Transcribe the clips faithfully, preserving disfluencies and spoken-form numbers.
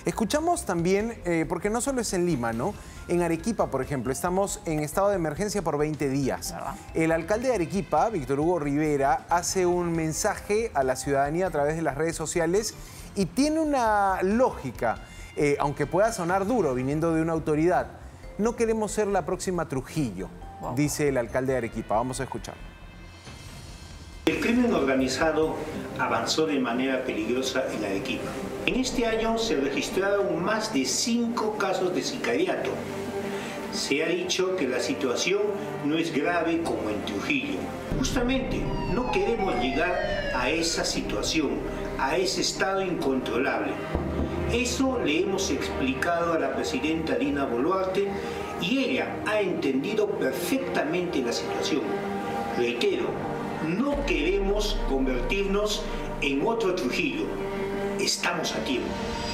Escuchamos también, eh, porque no solo es en Lima, ¿no? En Arequipa, por ejemplo, estamos en estado de emergencia por veinte días. ¿Verdad? El alcalde de Arequipa, Víctor Hugo Rivera, hace un mensaje a la ciudadanía a través de las redes sociales y tiene una lógica, eh, aunque pueda sonar duro viniendo de una autoridad. No queremos ser la próxima Trujillo, wow. dice el alcalde de Arequipa. Vamos a escuchar. El crimen organizado avanzó de manera peligrosa en Arequipa. En este año se registraron más de cinco casos de sicariato. Se ha dicho que la situación no es grave como en Trujillo. Justamente no queremos llegar a esa situación, a ese estado incontrolable. Eso le hemos explicado a la presidenta Dina Boluarte y ella ha entendido perfectamente la situación. Reitero, no queremos convertirnos en otro Trujillo. Estamos a tiempo.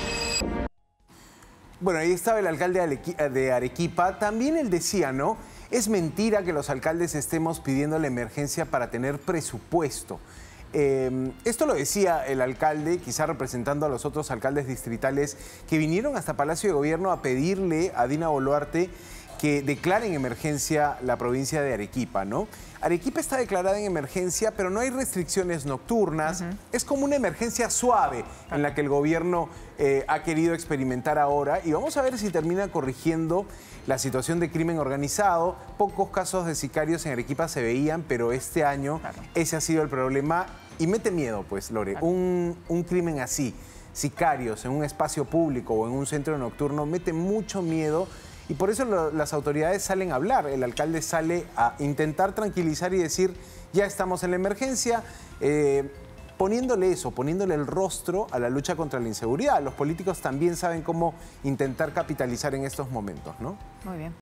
Bueno, ahí estaba el alcalde de Arequipa. También él decía, ¿no? Es mentira que los alcaldes estemos pidiendo la emergencia para tener presupuesto. Eh, esto lo decía el alcalde, quizá representando a los otros alcaldes distritales que vinieron hasta Palacio de Gobierno a pedirle a Dina Boluarte que declare en emergencia la provincia de Arequipa, ¿no? Arequipa está declarada en emergencia, pero no hay restricciones nocturnas. Uh-huh. Es como una emergencia suave en la que el gobierno eh, ha querido experimentar ahora. Y vamos a ver si termina corrigiendo la situación de crimen organizado. Pocos casos de sicarios en Arequipa se veían, pero este año claro. ese ha sido el problema. Y mete miedo, pues, Lore. Claro. Un, un crimen así, sicarios en un espacio público o en un centro nocturno, mete mucho miedo. Y por eso lo, las autoridades salen a hablar. El alcalde sale a intentar tranquilizar y decir, ya estamos en la emergencia, eh, poniéndole eso, poniéndole el rostro a la lucha contra la inseguridad. Los políticos también saben cómo intentar capitalizar en estos momentos, ¿no? Muy bien.